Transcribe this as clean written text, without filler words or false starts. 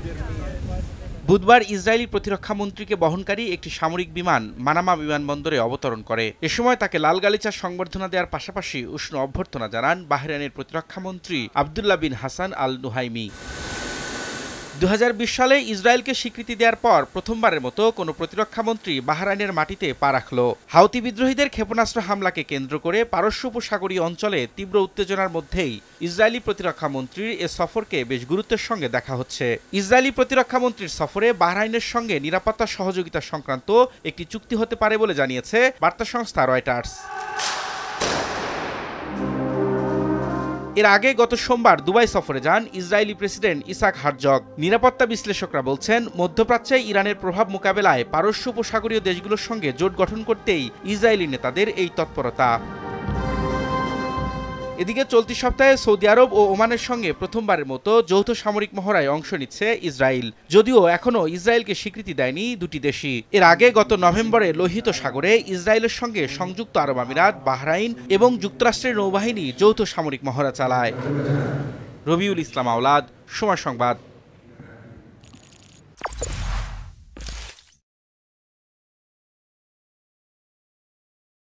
বুধবার ইসরায়েলি প্রতিরক্ষা মন্ত্রীকে বহনকারী একটি সামরিক বিমান মানামা বিমানবন্দরে অবতরণ করে। এ সময় তাকে লাল গালিচার সংবর্ধনা দেওয়ার পাশাপাশি উষ্ণ অভ্যর্থনা জানান বাহরাইনের প্রতিরক্ষা মন্ত্রী আবদুল্লাহ বিন হাসান আল নুহাইমি। 2020 সালে ইসরায়েলকে স্বীকৃতি দেওয়ার পর প্রথমবারের মতো কোনো প্রতিরক্ষামন্ত্রী বাহরাইনের মাটিতে পা রাখল। হাউতি বিদ্রোহীদের ক্ষেপণাস্ত্র হামলাকে কেন্দ্র করে পারস্য উপসাগরীয় অঞ্চলে তীব্র উত্তেজনার মধ্যেই ইসরায়েলি প্রতিরক্ষামন্ত্রীর এ সফরকে বেশ গুরুত্বের সঙ্গে দেখা হচ্ছে। ইসরায়েলি প্রতিরক্ষামন্ত্রীর সফরে বাহরাইনের সঙ্গে নিরাপত্তা সহযোগিতা সংক্রান্ত একটি চুক্তি হতে পারে বলে জানিয়েছে বার্তা সংস্থা রয়টার্স। এর আগে গত সোমবার দুবাই সফরে যান ইসরায়েলি প্রেসিডেন্ট ইসাক হারজগ। নিরাপত্তা বিশ্লেষকরা বলছেন, মধ্যপ্রাচ্যে ইরানের প্রভাব মোকাবেলায় পারস্য উপসাগরীয় দেশগুলোর সঙ্গে জোট গঠন করতেই ইসরায়েলি নেতাদের এই তৎপরতা। এদিকে চলতি সপ্তাহে সৌদি আরব ও ওমানের সঙ্গে প্রথমবারের মতো যৌথ সামরিক মহড়ায় অংশ নিচ্ছে ইসরায়েল, যদিও এখনও ইসরায়েলকে স্বীকৃতি দেয়নি দুটি দেশই। এর আগে গত নভেম্বরে লোহিত সাগরে ইসরায়েলের সঙ্গে সংযুক্ত আরব আমিরাত, বাহরাইন এবং যুক্তরাষ্ট্রের নৌবাহিনী যৌথ সামরিক মহড়া চালায়। রবিউল ইসলাম আওলাদ, সময় সংবাদ।